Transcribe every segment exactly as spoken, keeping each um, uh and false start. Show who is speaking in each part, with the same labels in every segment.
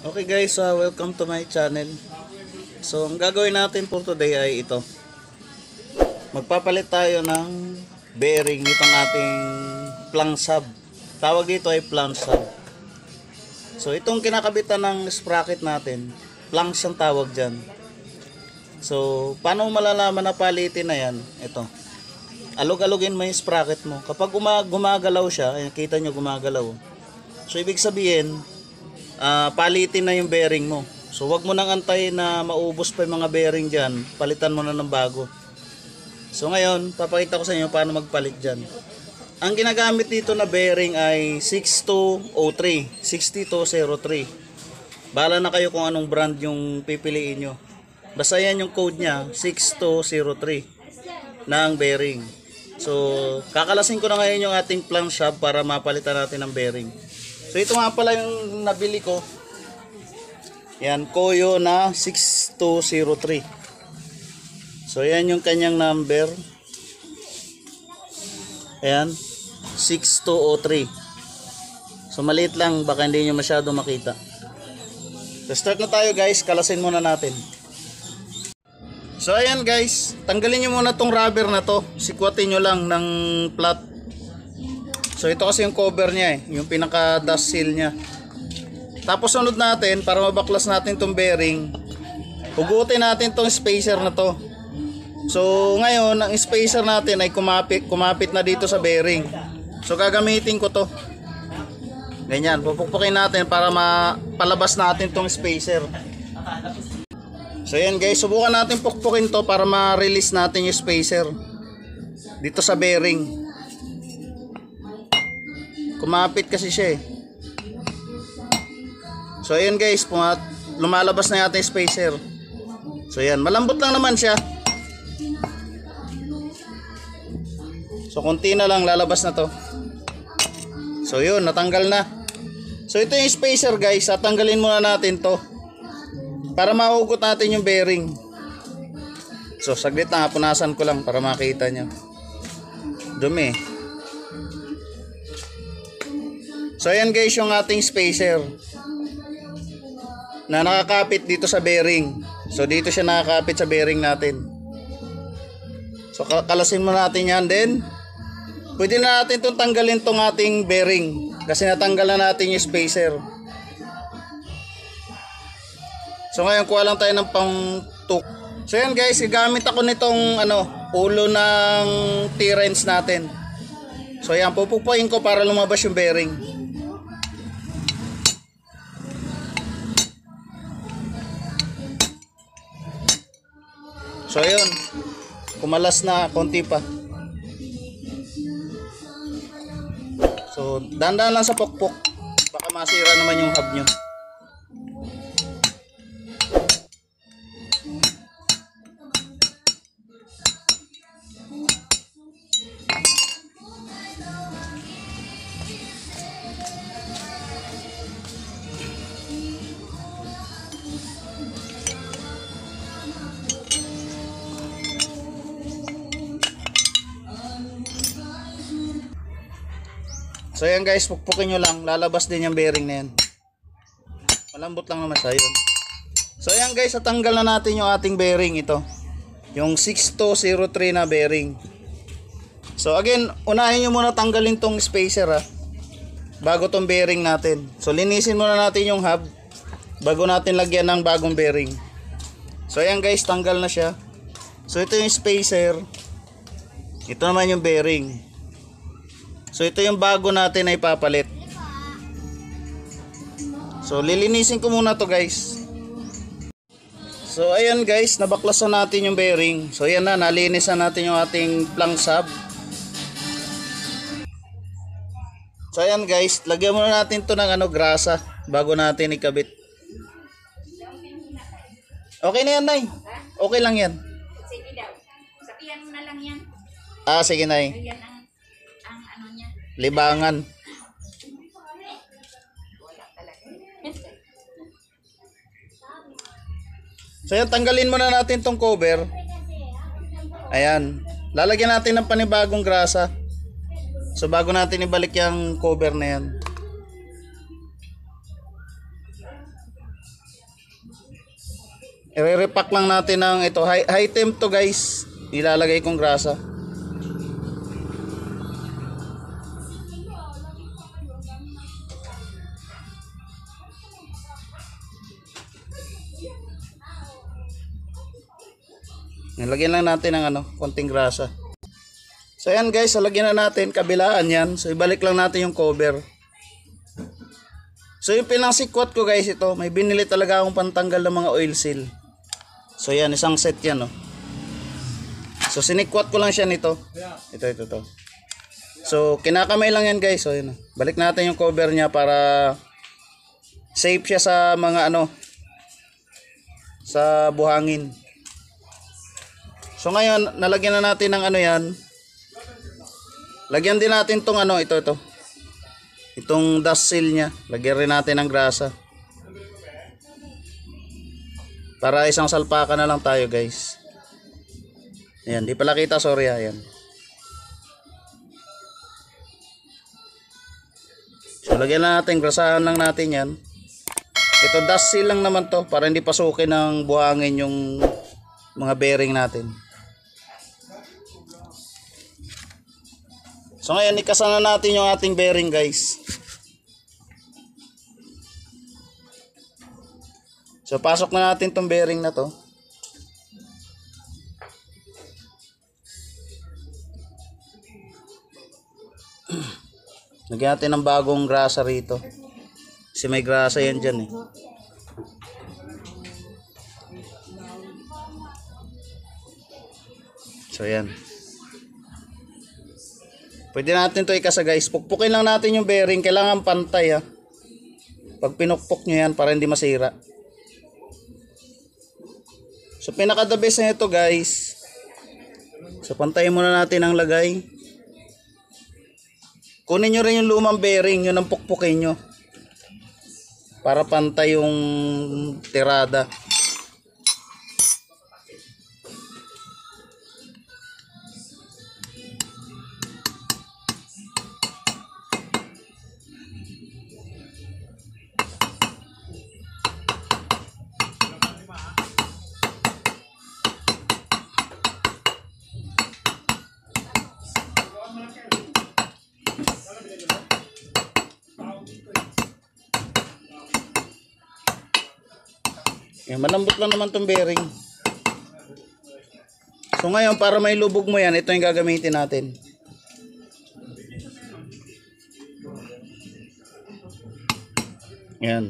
Speaker 1: Okay guys, uh, welcome to my channel. So ang gagawin natin for today ay ito. Magpapalit tayo ng bearing nitong ating plank sub. Tawag dito ay plank sub. So itong kinakabitan ng sprocket natin, planks ang tawag dyan. So paano malalaman na palitin na yan? Ito. Alog-alogin mo yung sprocket mo. Kapag gumagalaw siya, ay kita nyo gumagalaw. So ibig sabihin, Uh, palitin na yung bearing mo. So wag mo nang antayin na maubos pa yung mga bearing dyan. Palitan mo na ng bago. So ngayon, papakita ko sa inyo paano magpalit dyan. Ang ginagamit dito na bearing ay six two oh three, six two oh three. Bahala na kayo kung anong brand yung pipiliin nyo. Basta yan yung code nya, six two oh three ng bearing. So kakalasin ko na ngayon yung ating plank shop para mapalitan natin ng bearing. So ito nga pala yung nabili ko. Yan, Koyo na six two oh three. So yan yung kanyang number. Ayan, six two oh three. So maliit lang, baka hindi nyo masyado makita. So start na tayo guys, kalasin muna natin. So ayan guys, tanggalin nyo muna tong rubber na to. Sikwatin nyo lang ng flat. So ito kasi yung cover niya eh, yung pinaka dust seal niya. Tapos sunod natin, para mabaklas natin tong bearing, hugutin natin tong spacer na to. So ngayon, ang spacer natin ay kumapit, kumapit na dito sa bearing. So gagamitin ko to. Ganyan, pupukpukin natin para mapalabas natin tong spacer. So yan guys, subukan natin pukpukin to para ma-release natin yung spacer dito sa bearing. Kumapit kasi siya eh. So ayan guys, pumat lumalabas na yata yung spacer. So ayan, malambot lang naman siya. So konti na lang, lalabas na to. So yun, natanggal na. So ito yung spacer guys, tatanggalin muna natin to para mahugot natin yung bearing. So saglit na, punasan ko lang para makita nyo. Dumi. So ayan guys yung ating spacer na nakakapit dito sa bearing. So dito siya nakakapit sa bearing natin. So kalasin mo natin yan. Then pwede na natin itong tanggalin tong ating bearing kasi natanggal na natin yung spacer. So ngayon kuha lang tayo ng pang-tuk. So ayan guys, gagamit ako nitong ano, ulo ng T-wrench natin. So ayan, pupukpukin ko para lumabas yung bearing. So ayun, kumalas na konti pa. So dandan lang sa pukpok, baka masira naman yung hub nyo. So yan guys, pukpukin nyo lang, lalabas din yung bearing na yan. Malambot lang naman siya yun. So yan guys, natanggal na natin yung ating bearing ito. Yung six two oh three na bearing. So again, unahin nyo muna tanggalin tong spacer ha, bago tong bearing natin. So linisin muna natin yung hub bago natin lagyan ng bagong bearing. So yan guys, tanggal na siya. So ito yung spacer. Ito naman yung bearing. So ito yung bago natin na ipapalit. So lilinisin ko muna to guys. So ayan guys, nabaklasan natin yung bearing. So ayan na, nalinis na natin yung ating plank sub. So ayan guys, lagyan muna natin to ng ano, grasa bago natin ikabit. Okay na yan, Nay. Okay lang yan.
Speaker 2: Sige daw. Sabihan mo na lang yan.
Speaker 1: Ah, sige, Nay.
Speaker 2: Ayan ang, ang ano niya.
Speaker 1: Libangan.
Speaker 2: Wala talaga.
Speaker 1: So yan, tanggalin muna natin tong cover. Ayan. Lalagyan natin ng panibagong grasa. So bago natin ibalik yung cover na yan. i-repack lang natin ng ito. High, high temp to guys. Ilalagay kong grasa. Nilagyan lang natin ng ano, konting grasa. So ayan guys, lagyan na natin, kabilaan yan. So ibalik lang natin yung cover. So yung pinasikwat ko guys, ito, may binili talaga akong pantanggal ng mga oil seal. So yan, isang set yan, no. So sinikwat ko lang siya nito. Ito, ito, ito. So kinakamay lang yan guys. So yun, balik natin yung cover niya para safe siya sa mga ano, sa buhangin. So ngayon, nalagyan na natin ng ano yan. Lagyan din natin tong ano, ito, ito. Itong dust seal niya. Lagyan rin natin ng grasa. Para isang salpaka na lang tayo guys. Ayan, di pala kita, sorry ha, ayan. So lagyan na natin, grasahan lang natin yan. Ito dust seal lang naman to, para hindi pasukin ng buhangin yung mga bearing natin. So ngayon, ikasana natin yung ating bearing guys. So pasok na natin tong bearing na to. Lagyan natin ng bagong grasa rito. Kasi may grasa yan dyan eh. So yan. Pwede natin to ikasa guys. Pukpukin lang natin yung bearing. Kailangan pantay ha. Pag pinukpok nyo yan para hindi masira. So pinaka the best na ito guys. So pantayin muna natin ang lagay. Kunin nyo rin yung lumang bearing. Yun ang pukpukin nyo. Para pantay yung tirada. Yan, malambot lang naman tong bearing. So ngayon, para may lubog mo yan, ito yung gagamitin natin. Yan.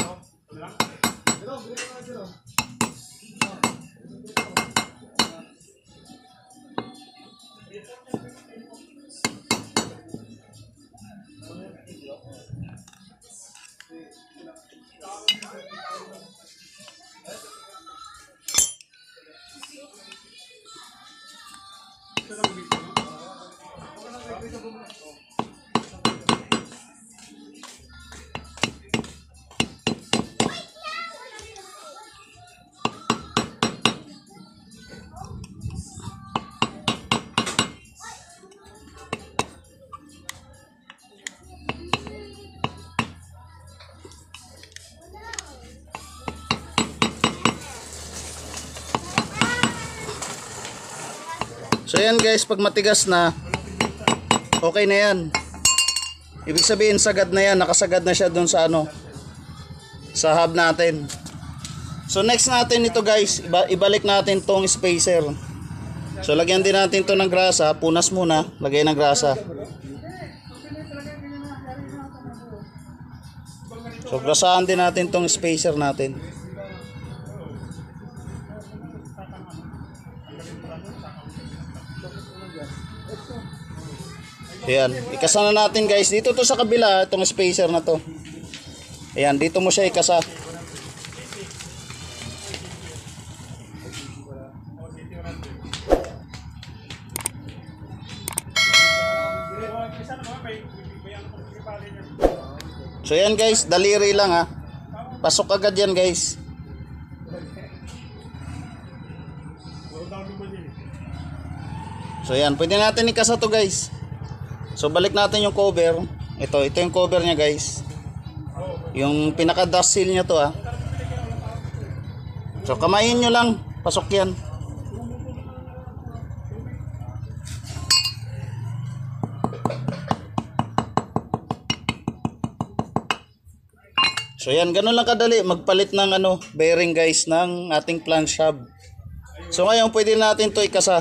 Speaker 1: So yan guys, pag matigas na, okay na yan. Ibig sabihin sagad na yan, nakasagad na siya dun sa ano, sa hub natin. So next natin ito guys, iba ibalik natin tong spacer. So lagyan din natin to ng grasa, punas muna, lagay ng grasa. So grasahan din natin tong spacer natin. Ayan, ikasa na natin guys. Dito to sa kabila, itong spacer na to. Ayan, dito mo siya ikasa. So ayan guys, daliri lang ha. Pasok agad yan guys. So ayan, pwede natin ikasa to guys. So balik natin yung cover. Ito, ito yung cover niya guys. Yung pinaka dust seal niya to ah. So kamayin nyo lang, pasok yan. So yan, ganun lang kadali magpalit ng ano, bearing guys ng ating plant shop. So ngayon pwede natin to ikasa.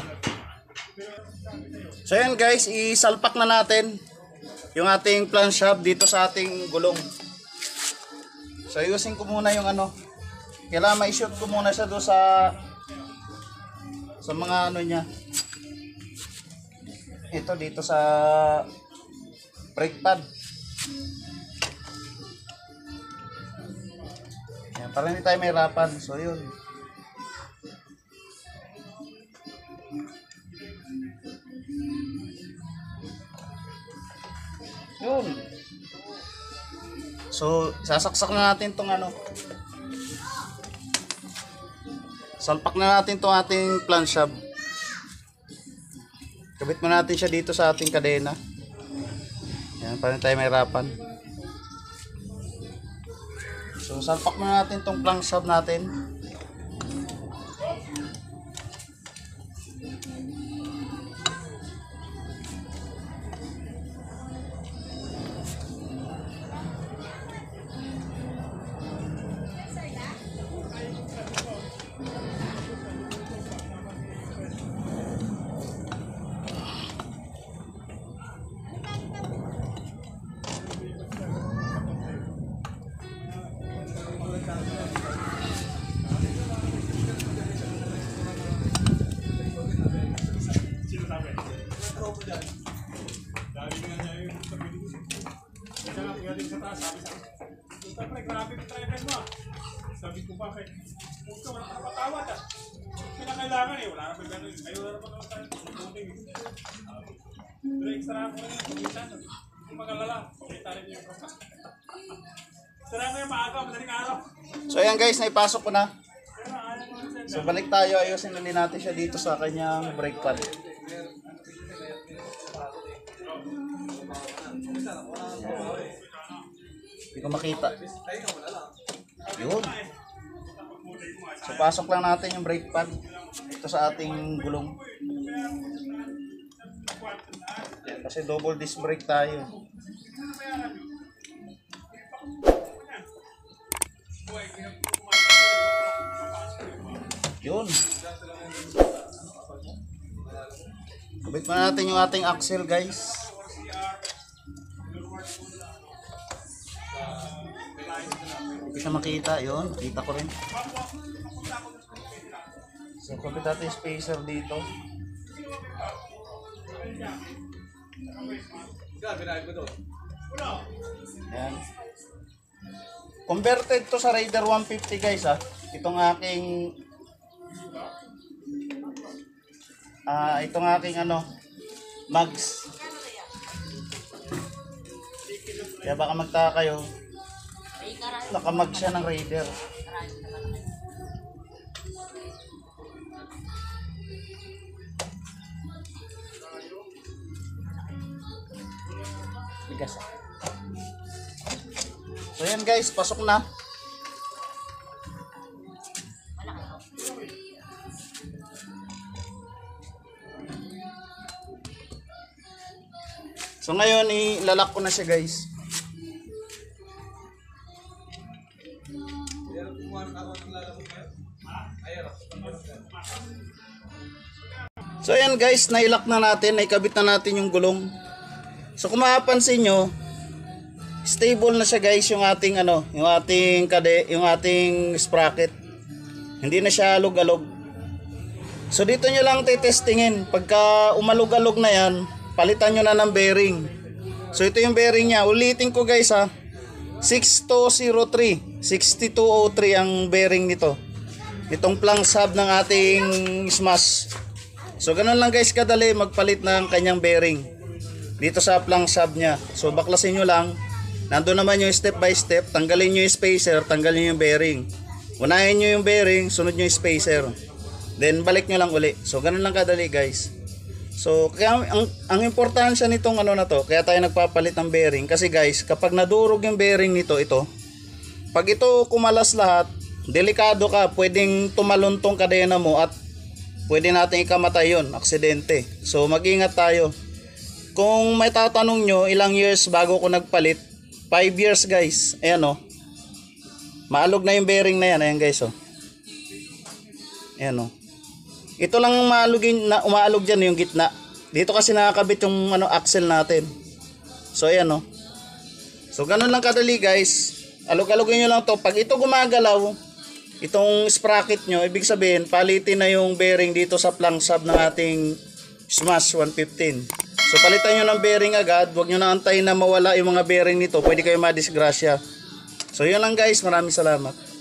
Speaker 1: So yan guys, isalpak na natin yung ating plant shop dito sa ating gulong. So ayusin ko muna yung ano. Kailangan ma-shoot ko muna siya doon sa sa mga ano niya. Ito dito sa brake pad. Yan, para hindi tayo mahirapan. So yun. Yun. So sasaksak na natin tong ano. Salpak na natin tong ating plant shop. Kabit mo natin siya dito sa ating kadena. Yan, para hindi tayo mahirapan. So salpak na natin tong plant shop natin.
Speaker 3: Sabi ko ba kay huwag ka wala kang patawad ah. Pinakailangan eh, wala na pa gano'n. Ayaw na pa naman tayo. Pero extra ako na yung kumitan. Yung magalala, kumita rin yung kapag. Sara ko yung maaga, madaling araw.
Speaker 1: So ayan guys, naipasok ko na. So balik tayo, ayusin ulit natin siya dito sa kanyang brake pad. Hindi ko makita. Yun. So pasok lang natin yung brake pad dito sa ating gulong. Kasi double disc brake tayo. Yun. Kabit pa natin yung ating axle guys. Hindi ko siya makita. Yun, kita ko rin. So kabit natin yung spacer dito. Ayan. Converted to sa Raider one fifty guys ah. Itong aking Ah, uh, itong aking ano mags. Kaya baka magtaka kayo. Nakamag siya ng Raider. Bigas. So yan guys, pasok na. So ngayon ilalak ko na siya guys. So ayan guys, nailak na natin, naikabit na natin yung gulong. So kung mapapansin nyo, stable na siya guys yung ating ano, yung ating kade, yung ating sprocket. Hindi na siya alog-alog. So dito nyo lang tetestingin. Pagka umalog-alog na yan, palitan nyo na ng bearing. So ito yung bearing niya. Ulitin ko guys ha. six two zero three. six two zero three ang bearing nito. Itong plank hub ng ating Smash. So ganun lang guys kadali magpalit ng kanyang bearing. Dito sa plank hub niya. So baklasin nyo lang. Nandun naman yung step by step. Tanggalin nyo yung spacer. Tanggalin nyo yung bearing. Unahin nyo yung bearing. Sunod nyo yung spacer. Then balik nyo lang uli. So ganun lang kadali guys. So kaya ang, ang importansya nitong ano na to, kaya tayo nagpapalit ng bearing kasi guys, kapag nadurog yung bearing nito, ito, pag ito kumalas lahat, delikado ka, pwedeng tumalon tong kadena mo at pwede natin ikamatay yun, aksidente. So mag-ingat tayo. Kung may tatanong nyo, ilang years bago ko nagpalit? five years guys. Ayan o. Maalog na yung bearing na yan. Ayan guys o. Ayan o. Ito lang yung maalugin, na, umaalog dyan yung gitna. Dito kasi nakakabit yung ano, axle natin. So ayan o. So ganun lang kadali guys. Alog-alogin nyo lang to. Pag ito gumagalaw, itong sprocket nyo, ibig sabihin, palitin na yung bearing dito sa plank sub ng ating Smash one fifteen. So palitan nyo ng bearing agad. Huwag nyo na antayin na mawala yung mga bearing nito. Pwede kayo madisgrasya. So yun lang guys. Maraming salamat.